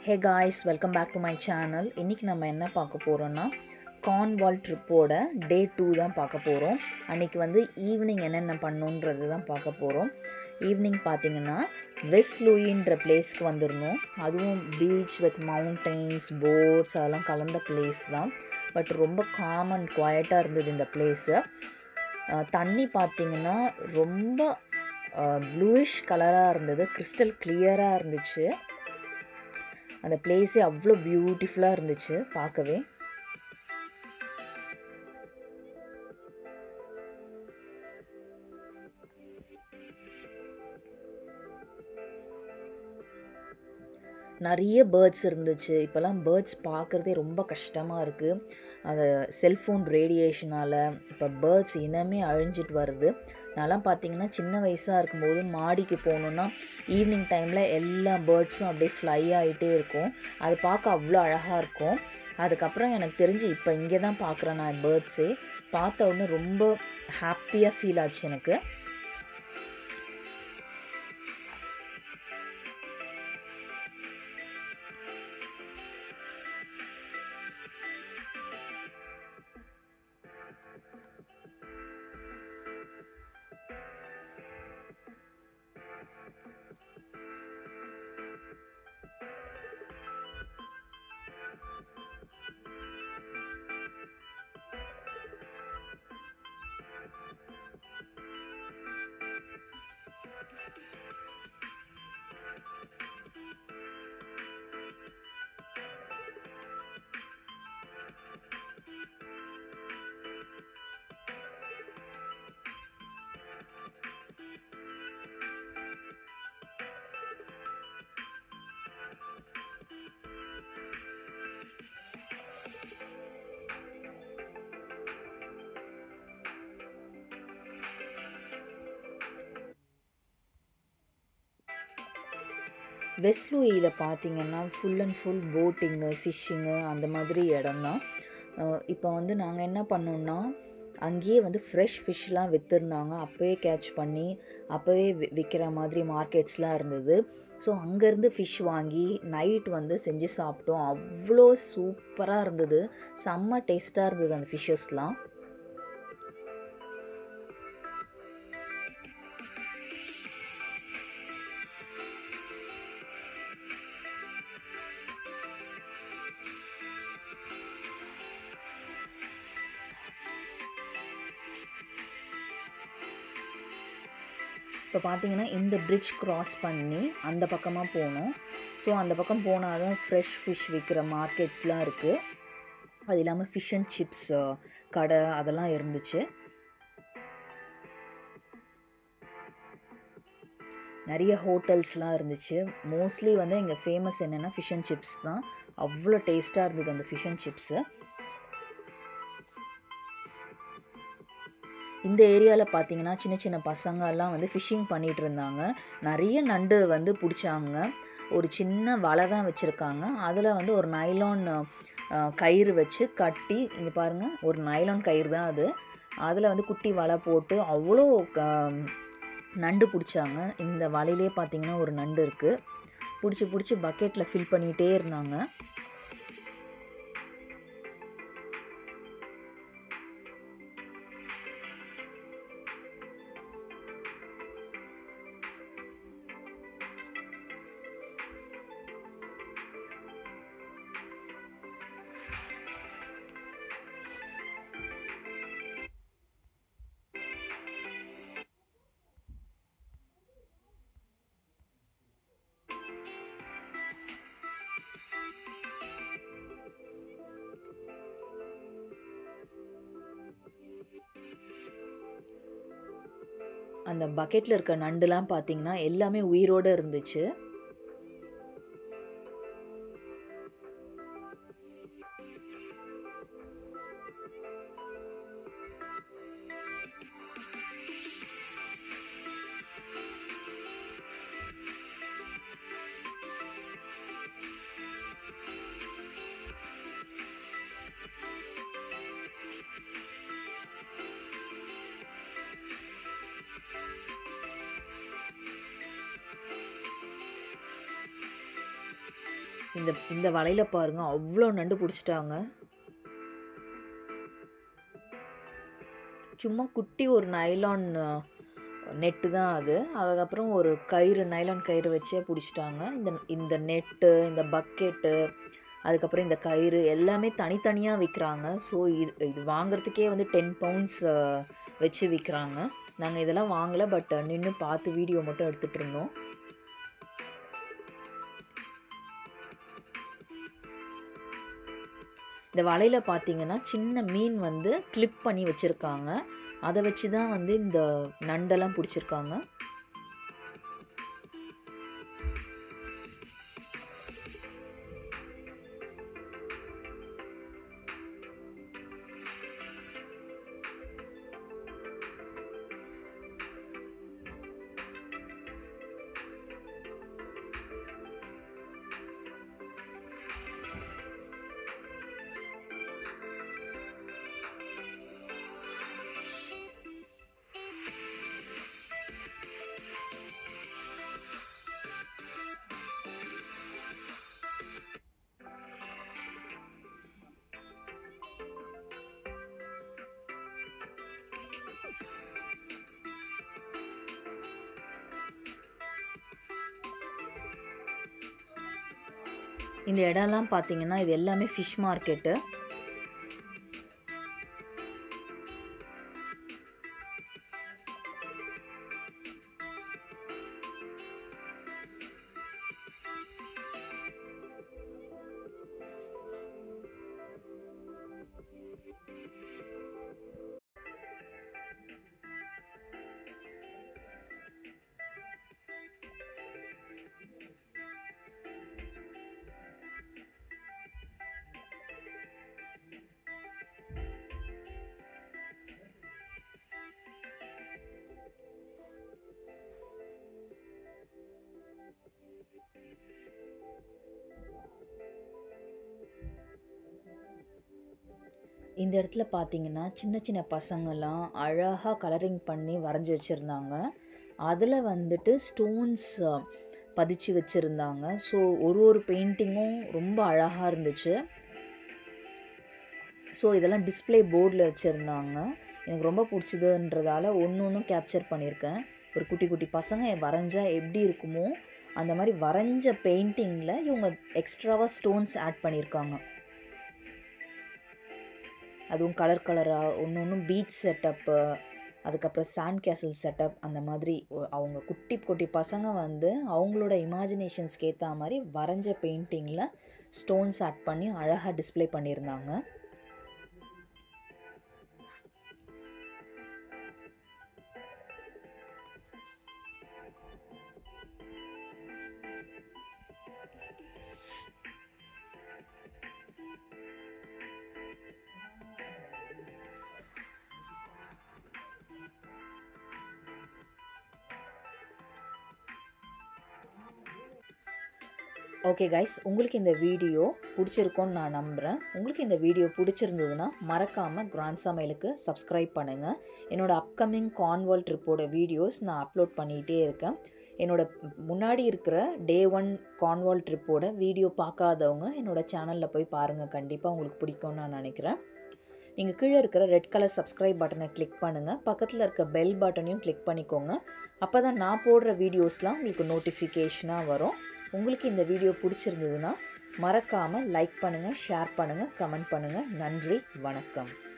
Hey guys, welcome back to my channel. இன்னைக்கு நம்ம என்ன பார்க்க போறோம்னா Cornwall ட்ரிப்போட Day 2 தான் பார்க்க போறோம். அன்னைக்கு வந்து ஈவினிங் என்னென்ன பண்ணணும்ன்றது தான் பார்க்க போறோம். ஈவினிங் பார்த்தீங்கன்னா வெஸ்ட் லூயின்ற பிளேஸ்க்கு வந்துடணும். அதுவும் பீச் வித் மவுண்டெயின்ஸ், போட்ஸ் அதெல்லாம் கலந்த பிளேஸ் தான். பட் ரொம்ப காம் அண்ட் குவாய்ட்டாக இருந்தது இந்த பிளேஸு. தண்ணி பார்த்தீங்கன்னா ரொம்ப ப்ளூயிஷ் கலராக இருந்தது, கிறிஸ்டல் கிளியராக இருந்துச்சு. அந்த பிளேஸே அவ்வளோ பியூட்டிஃபுல்லாக இருந்துச்சு பார்க்கவே. நிறைய பேர்ட்ஸ் இருந்துச்சு. இப்போலாம் பேர்ட்ஸ் பார்க்குறதே ரொம்ப கஷ்டமாக இருக்குது. அந்த செல்ஃபோன் ரேடியேஷனால் இப்போ பேர்ட்ஸ் இனமே அழிஞ்சிட்டு வருது. நான்லாம் பார்த்தீங்கன்னா சின்ன வயசாக இருக்கும்போது மாடிக்கு போகணுன்னா ஈவினிங் டைமில் எல்லா பேர்ட்ஸும் அப்படியே ஃப்ளை ஆகிட்டே இருக்கும். அது பார்க்க அவ்வளோ அழகாக இருக்கும். அதுக்கப்புறம் எனக்கு தெரிஞ்சு இப்போ இங்கே தான் பார்க்குறேன் நான் பேர்ட்ஸே. பார்த்த உடனே ரொம்ப ஹாப்பியாக ஃபீல் ஆச்சு எனக்கு. வெஸ்ட் லூயியில் பார்த்தீங்கன்னா full and full boating, fishing அந்த மாதிரி இடம் தான். இப்போ வந்து நாங்கள் என்ன பண்ணோம்னா அங்கேயே வந்து ஃப்ரெஷ் ஃபிஷ்லாம் விற்றுருந்தாங்க. அப்போவே கேட்ச் பண்ணி அப்போவே விற்கிற மாதிரி மார்க்கெட்ஸ்லாம் இருந்தது. ஸோ அங்கேருந்து ஃபிஷ் வாங்கி நைட் வந்து செஞ்சு சாப்பிட்டோம். அவ்வளோ சூப்பராக இருந்தது, செம்ம டேஸ்ட்டாக இருந்தது அந்த ஃபிஷ்ஷஸ்லாம். இப்போ பார்த்தீங்கன்னா இந்த பிரிட்ஜ் க்ராஸ் பண்ணி அந்த பக்கமாக போகணும். ஸோ அந்த பக்கம் போனால் தான் ஃப்ரெஷ் ஃபிஷ் விற்கிற மார்க்கெட்ஸ்லாம் இருக்குது. அது இல்லாமல் ஃபிஷ் அண்ட் சிப்ஸ் கடை அதெல்லாம் இருந்துச்சு. நிறைய ஹோட்டல்ஸ்லாம் இருந்துச்சு. மோஸ்ட்லி வந்து இங்கே ஃபேமஸ் என்னென்னா ஃபிஷ் அண்ட் சிப்ஸ் தான். அவ்வளோ டேஸ்ட்டாக இருந்தது அந்த ஃபிஷ் அண்ட் சிப்ஸு. இந்த ஏரியாவில் பார்த்தீங்கன்னா சின்ன சின்ன பசங்கள்லாம் வந்து ஃபிஷ்ஷிங் பண்ணிகிட்டு இருந்தாங்க. நிறைய நண்டு வந்து பிடிச்சாங்க. ஒரு சின்ன வலை தான் வச்சுருக்காங்க. அதில் வந்து ஒரு நைலான் கயிறு வச்சு கட்டி, இங்கே பாருங்கள், ஒரு நைலான் கயிறு தான் அது. அதில் வந்து குட்டி வலை போட்டு அவ்வளோ நண்டு பிடிச்சாங்க. இந்த வலையிலே பார்த்தீங்கன்னா ஒரு நண்டு இருக்குது. பிடிச்சி பக்கெட்டில் ஃபில் பண்ணிகிட்டே இருந்தாங்க. அந்த பக்கெட்டில் இருக்க நண்டுலாம் பார்த்தீங்கன்னா எல்லாமே உயிரோடு இருந்துச்சு. இந்த வலையில் பாருங்கள் அவ்வளோ நண்டு பிடிச்சிட்டாங்க. சும்மா குட்டி ஒரு நைலான் நெட்டு தான் அது. அதுக்கப்புறம் ஒரு கயிறு, நைலான் கயிறு வச்சே பிடிச்சிட்டாங்க. இந்த நெட்டு, இந்த பக்கெட்டு, அதுக்கப்புறம் இந்த கயிறு எல்லாமே தனித்தனியாக விற்கிறாங்க. ஸோ இது வாங்குறதுக்கே வந்து 10 pounds வச்சு விற்கிறாங்க. நாங்கள் இதெல்லாம் வாங்கலை, பட் நின்று பார்த்து வீடியோ மட்டும் எடுத்துகிட்டு இருந்தோம். இந்த வலையில் பார்த்தீங்கன்னா சின்ன மீன் வந்து கிளிப் பண்ணி வச்சுருக்காங்க. அதை வச்சு தான் வந்து இந்த நண்டெல்லாம் பிடிச்சிருக்காங்க. இந்த இடம்லாம் பார்த்தீங்கன்னா இது எல்லாமே ஃபிஷ் மார்க்கெட்டு. இந்த இடத்துல பார்த்தீங்கன்னா சின்ன சின்ன பசங்கள்லாம் அழகாக கலரிங் பண்ணி வரைஞ்சி வச்சுருந்தாங்க. அதில் வந்துட்டு ஸ்டோன்ஸ் பதிச்சு வச்சுருந்தாங்க. ஸோ ஒரு பெயிண்டிங்கும் ரொம்ப அழகாக இருந்துச்சு. ஸோ இதெல்லாம் டிஸ்பிளே போர்டில் வச்சுருந்தாங்க. எனக்கு ரொம்ப பிடிச்சதுன்றதால ஒன்று கேப்சர் பண்ணியிருக்கேன். ஒரு குட்டி குட்டி பசங்க வரைஞ்சா எப்படி இருக்குமோ அந்த மாதிரி வரைஞ்ச பெயிண்டிங்கில் இவங்க எக்ஸ்ட்ராவாக ஸ்டோன்ஸ் ஆட் பண்ணியிருக்காங்க. அதுவும் கலர் கலராக ஒன்று பீச் செட்டப்பு, அதுக்கப்புறம் சாண்ட் கேசல் செட்டப், அந்த மாதிரி அவங்க குட்டி குட்டி பசங்க வந்து அவங்களோட இமேஜினேஷன்ஸ்க்கு ஏற்ற மாதிரி வரைஞ்ச பெயிண்டிங்கில் ஸ்டோன்ஸ் ஆட் பண்ணி அழகாக டிஸ்பிளே பண்ணியிருந்தாங்க. ஓகே கைஸ், உங்களுக்கு இந்த வீடியோ பிடிச்சிருக்கோன்னு நான் நம்புகிறேன். உங்களுக்கு இந்த வீடியோ பிடிச்சிருந்ததுன்னா மறக்காமல் கிராண்ட் சமையலுக்கு சப்ஸ்கிரைப் பண்ணுங்கள். என்னோடய அப்கமிங் கார்ன்வால் ட்ரிப்போட வீடியோஸ் நான் அப்லோட் பண்ணிகிட்டே இருக்கேன். என்னோட முன்னாடி இருக்கிற Day 1 கார்ன்வால் ட்ரிப்போட வீடியோ பார்க்காதவங்க என்னோடய சேனலில் போய் பாருங்கள். கண்டிப்பாக உங்களுக்கு பிடிக்கும்னு நான் நினைக்கிறேன். நீங்கள் கீழே இருக்கிற ரெட் கலர் சப்ஸ்கிரைப் பட்டனை கிளிக் பண்ணுங்கள். பக்கத்தில் இருக்க பெல் பட்டனையும் கிளிக் பண்ணிக்கோங்க. அப்போ தான் நான் போடுற வீடியோஸ்லாம் உங்களுக்கு நோட்டிஃபிகேஷனாக வரும். உங்களுக்கு இந்த வீடியோ பிடிச்சிருந்ததுன்னா மறக்காமல் லைக் பண்ணுங்கள், ஷேர் பண்ணுங்கள், கமெண்ட் பண்ணுங்கள். நன்றி, வணக்கம்.